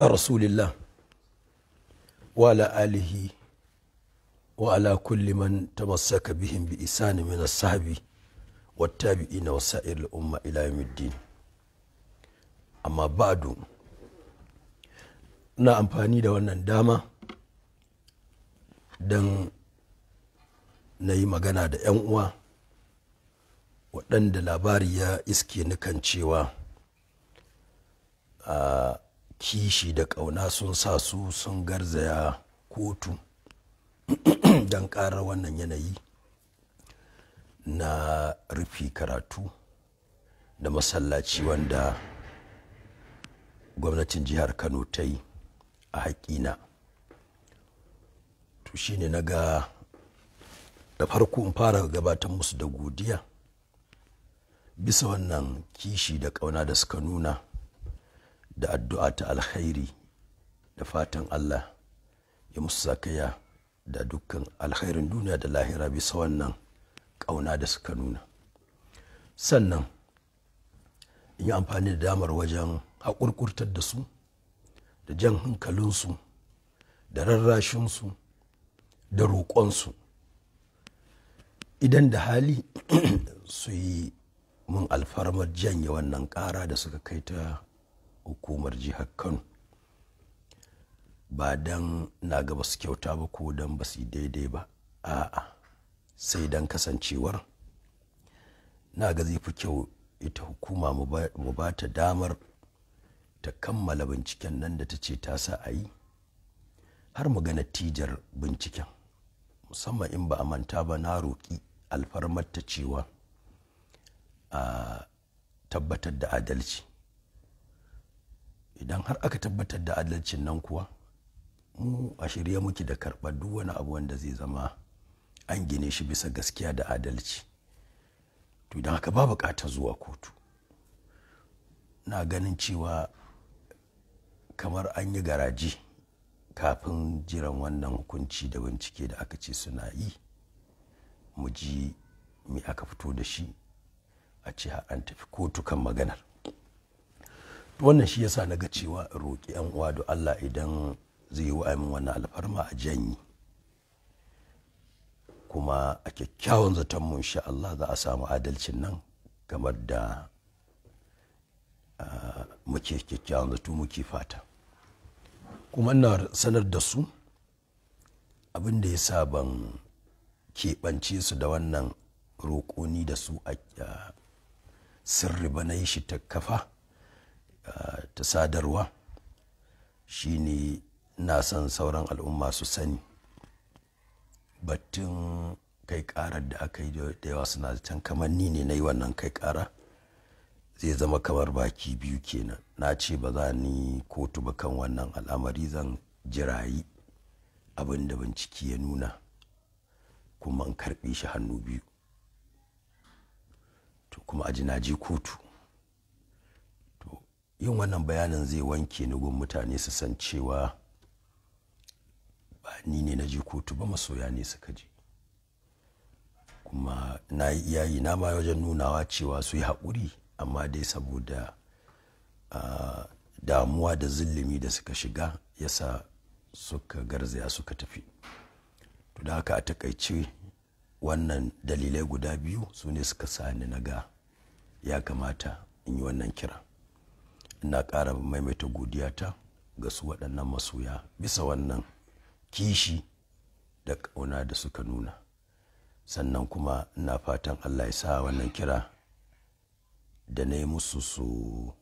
rasulillah wa ala alihi wa ala kulli man tamassaka bihim bi isani min as-sahbi wattabi'ina wa sa'ir al-umma ila yawmiddin. Amma ba'du, ina amfani da wannan dama don na yi magana da 'yan uwa waɗanda labari ya iske ni kan cewa a kishi da ƙauna sun sa su sun garzaya kotu don ƙarar wannan yanayi na rufi karatu da masallaci wanda gwamnatin jihar Kano ta yi a haƙina. To shine na ga da farko in fara gabatar musu da godiya bisa wannan kishi da ƙauna da suka nuna, da addu'a ta alkhairi da fatan Allah ya musu sakaya da dukkan alkhairin duniya da lahira bisa wannan ƙauna da suka nuna. Sannan in yi amfani da damar wajen haƙurƙurtar da su da jan hankalinsu da rarrashinsu da roƙonsu idan da hali su yi mun alfarmar janye wannan ƙara da suka kai ta hukumar jihar Kano, ba don na ga ba su kyauta ba ko don ba su yi daidai ba, a'a sai don kasancewar na ga zai fi kyau ita hukuma mu ba ta damar ta kammala binciken nan da ta ce ta sa a yi har mu ga natijar binciken, musamman in ba a manta ba na roƙi alfarmar ta cewa a tabbatar da adalci. Idan har aka tabbatar da adalcin nan kuwa mu a shirye muke da karɓar duk wani abu wanda zai zama an gine shi bisa gaskiya da adalci. To idan haka ba buƙatar zuwa kotu. Na ganin cewa kamar an yi garaji kafin jiran wannan hukunci da bincike da aka ce suna yi, mu ji me aka fito da shi a ce an tafi kotu kan maganar. Wannan shi yasa na ga cewa roƙi 'yan uwa da Allah idan zai yi wa'amin wannan alfarma a janyi, kuma a kyakkyawan zaton mu insha Allah za a samu adalcin nan kamar da muke kyakkyawan zato muke fata. Kuma ina sanar da su abin da ya sa ban keɓance su da wannan roƙoni da su a sirri ba, na yi shi ta kafa ta sadarwa, shine na son sauran al'umma su sani batun kai ƙarar da aka yi da yawa suna can kamar ni ne na yi wannan kai ƙara, zai zama kamar baki biyu kenan. Na ce ba za ni kotu ba kan wannan al'amari, zan jirayi abin da bincike ya nuna kuma in karɓe shi hannu biyu. To kuma aji na je kotu. To yin wannan bayanin zai wanke ni gun mutane su san cewa ba ni ne na je kotu ba, masoya ne suka je. Kuma na yi iyayi na ma wajen nunawa cewa su yi haƙuri, amma dai saboda damuwa da zulumi da suka shiga yasa suka garzaya suka tafi. To da haka a takaice wannan dalilai guda biyu su ne suka sani na ga ya kamata in yi wannan kira. Ina ƙara maimaita godiyata ga su waɗannan masoya bisa wannan kishi da ƙauna da suka nuna. Sannan kuma ina fatan Allah ya sa wannan kira da na yi musu su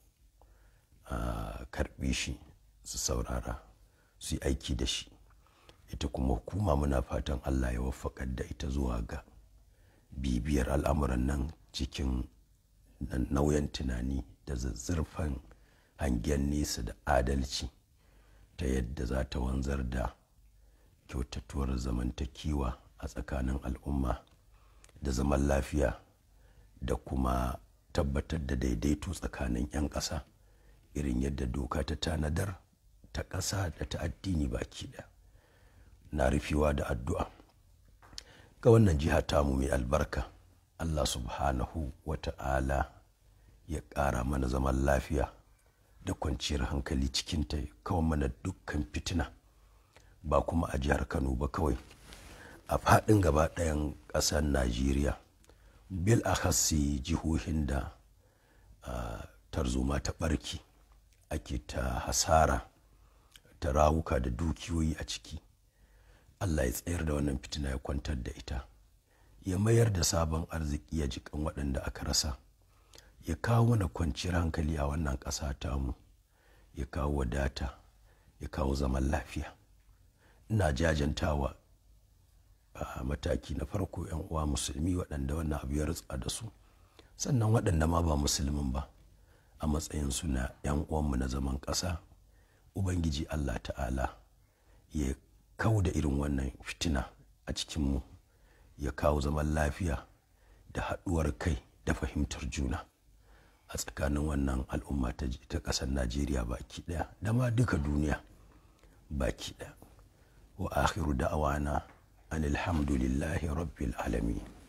karɓi shi, su saurara, su yi aiki da shi. Ita kuma hukuma muna fatan Allah ya waffaƙar da ita zuwa ga bibiyar al'amuran nan cikin nauyin tunani da zazzurfan hangen nesa da adalci, ta yadda za ta wanzar da kyautatuwar zamantakewa a tsakanin al'umma da zaman lafiya, da kuma tabbatar da daidaito tsakanin 'yan ƙasa irin yadda doka ta tanadar, ta ƙasa da ta addini baki ɗaya. Na rufewa da addu'a ga wannan jiha tamu mai albarka. Allah subhanahu wa ta'ala ya ƙara mana zaman lafiya, da kwanciyar hankali cikinta, kawai mana dukkan fitina, ba kuma a jihar Kano ba kawai, a faɗin gaba ɗayan ƙasar Najeriya, bil akhassi jihohin da tarzoma ta ɓarki, ake ta hasara ta rawuka da dukiyoyi a ciki. Allah ya tsayar da wannan fitina, ya kwantar da ita, ya mayar da sabon arziki, ya jikan waɗanda aka rasa, ya kawo mana kwanciyar hankali a wannan ƙasa tamu, ya kawo wadata, ya kawo zaman lafiya. Ina jajantawa a mataki na farko 'yan uwa musulmi waɗanda wannan abu ya rutsa da su, sannan waɗanda ma ba musulmin ba, a matsayin su na 'yan uwanmu na zaman ƙasa. Ubangiji Allah ta'ala ya kawo da irin wannan fitina a cikinmu, ya kawo zaman lafiya da haɗuwar kai da fahimtar juna a tsakanin wannan al'umma ta ƙasar Najeriya baki ɗaya da ma duka duniya baki ɗaya. Wa akhiru da'awana anil hamdulillahi rabbil alamin.